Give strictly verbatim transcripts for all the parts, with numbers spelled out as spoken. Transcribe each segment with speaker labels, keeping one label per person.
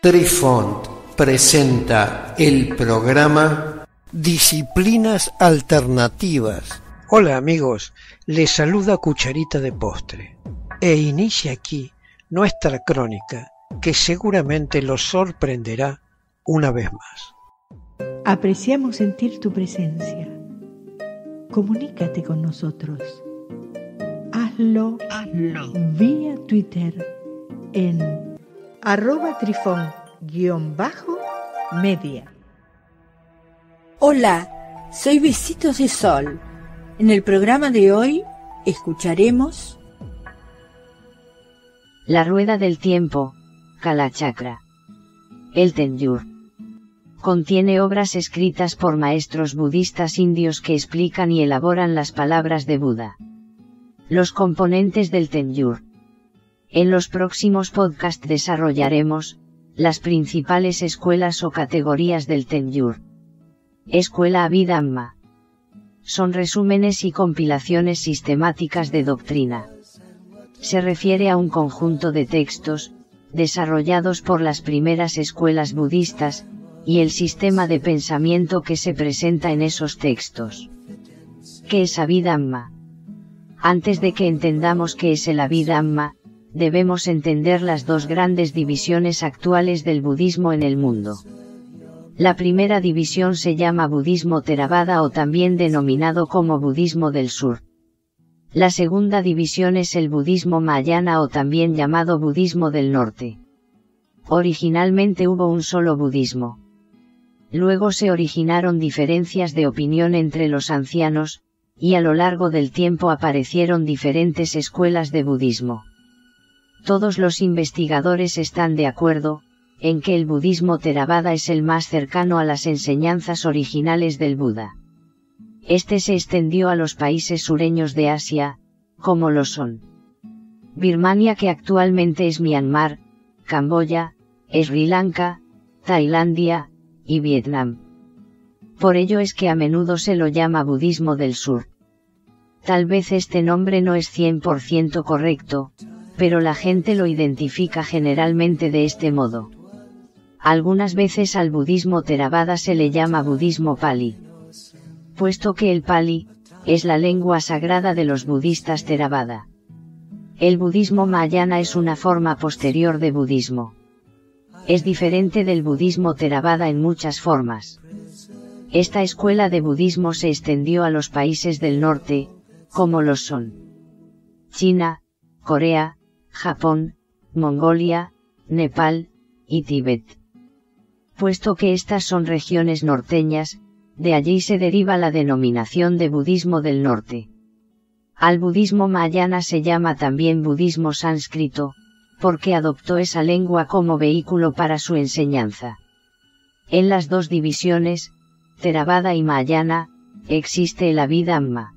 Speaker 1: Trifont presenta el programa Disciplinas Alternativas.
Speaker 2: Hola amigos, les saluda Cucharita de Postre e inicia aquí nuestra crónica que seguramente los sorprenderá una vez más.
Speaker 3: Apreciamos sentir tu presencia. Comunícate con nosotros. Hazlo, Hazlo. vía Twitter en arroba trifón guión bajo media.
Speaker 4: Hola, soy Besitos de Sol. En el programa de hoy escucharemos
Speaker 5: La Rueda del Tiempo, Kalachakra. El Tengyur. Contiene obras escritas por maestros budistas indios que explican y elaboran las palabras de Buda. Los componentes del Tengyur. En los próximos podcasts desarrollaremos las principales escuelas o categorías del Tengyur. Escuela Abhidhamma. Son resúmenes y compilaciones sistemáticas de doctrina. Se refiere a un conjunto de textos, desarrollados por las primeras escuelas budistas, y el sistema de pensamiento que se presenta en esos textos. ¿Qué es Abhidhamma? Antes de que entendamos qué es el Abhidhamma, debemos entender las dos grandes divisiones actuales del budismo en el mundo. La primera división se llama budismo Theravada o también denominado como budismo del sur. La segunda división es el budismo Mahayana o también llamado budismo del norte. Originalmente hubo un solo budismo. Luego se originaron diferencias de opinión entre los ancianos, y a lo largo del tiempo aparecieron diferentes escuelas de budismo. Todos los investigadores están de acuerdo en que el budismo Theravada es el más cercano a las enseñanzas originales del Buda. Este se extendió a los países sureños de Asia, como lo son Birmania, que actualmente es Myanmar, Camboya, Sri Lanka, Tailandia y Vietnam. Por ello es que a menudo se lo llama budismo del sur. Tal vez este nombre no es cien por ciento correcto, pero la gente lo identifica generalmente de este modo. Algunas veces al budismo Theravada se le llama budismo Pali, puesto que el Pali es la lengua sagrada de los budistas Theravada. El budismo Mahayana es una forma posterior de budismo. Es diferente del budismo Theravada en muchas formas. Esta escuela de budismo se extendió a los países del norte, como los son China, Corea, Japón, Mongolia, Nepal y Tíbet. Puesto que estas son regiones norteñas, de allí se deriva la denominación de budismo del norte. Al budismo Mahayana se llama también budismo sánscrito, porque adoptó esa lengua como vehículo para su enseñanza. En las dos divisiones, Theravada y Mahayana, existe el Abhidhamma.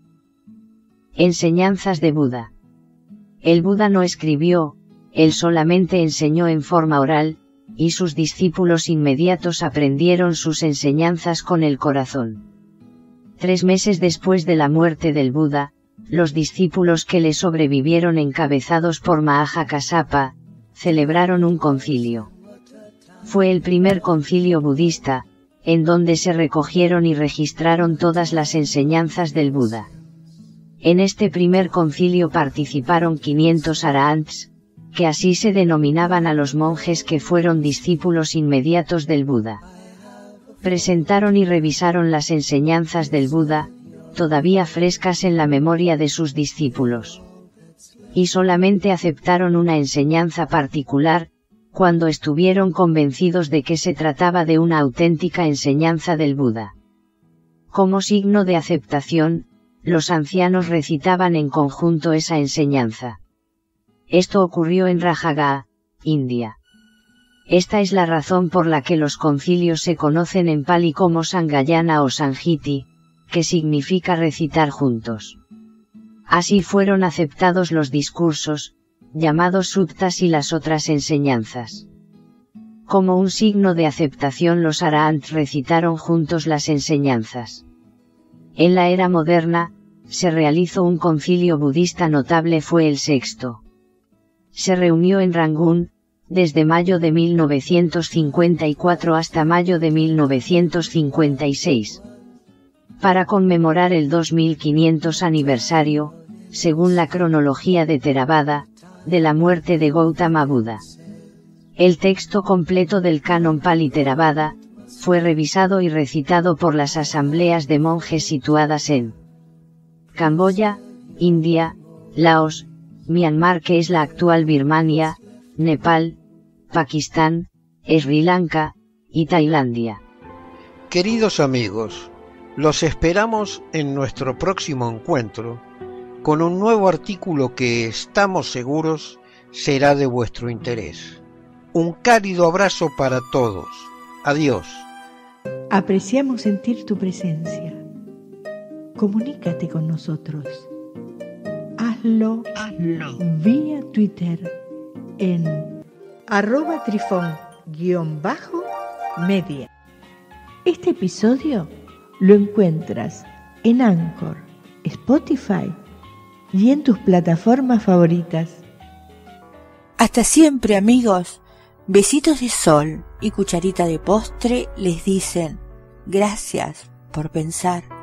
Speaker 5: Enseñanzas de Buda. El Buda no escribió, él solamente enseñó en forma oral, y sus discípulos inmediatos aprendieron sus enseñanzas con el corazón. Tres meses después de la muerte del Buda, los discípulos que le sobrevivieron, encabezados por Maha Kassapa, celebraron un concilio. Fue el primer concilio budista, en donde se recogieron y registraron todas las enseñanzas del Buda. En este primer concilio participaron quinientos arahants, que así se denominaban a los monjes que fueron discípulos inmediatos del Buda. Presentaron y revisaron las enseñanzas del Buda, todavía frescas en la memoria de sus discípulos. Y solamente aceptaron una enseñanza particular, cuando estuvieron convencidos de que se trataba de una auténtica enseñanza del Buda. Como signo de aceptación, los ancianos recitaban en conjunto esa enseñanza. Esto ocurrió en Rajagaha, India. Esta es la razón por la que los concilios se conocen en Pali como Sangayana o Sanghiti, que significa recitar juntos. Así fueron aceptados los discursos, llamados suttas, y las otras enseñanzas. Como un signo de aceptación, los arahants recitaron juntos las enseñanzas. En la era moderna, se realizó un concilio budista notable, fue el sexto. Se reunió en Rangún, desde mayo de mil novecientos cincuenta y cuatro hasta mayo de mil novecientos cincuenta y seis. Para conmemorar el dos mil quinientos aniversario, según la cronología de Theravada, de la muerte de Gautama Buda. El texto completo del Canon Pali Theravada fue revisado y recitado por las asambleas de monjes situadas en Camboya, India, Laos, Myanmar, que es la actual Birmania, Nepal, Pakistán, Sri Lanka y Tailandia.
Speaker 1: Queridos amigos, los esperamos en nuestro próximo encuentro con un nuevo artículo que estamos seguros será de vuestro interés. Un cálido abrazo para todos. Adiós.
Speaker 3: Apreciamos sentir tu presencia. Comunícate con nosotros. Hazlo, Hazlo. vía Twitter en arroba trifón guión bajo media. Este episodio lo encuentras en Anchor, Spotify y en tus plataformas favoritas.
Speaker 4: Hasta siempre, amigos. Besitos de sol y cucharita de postre les dicen gracias por pensar.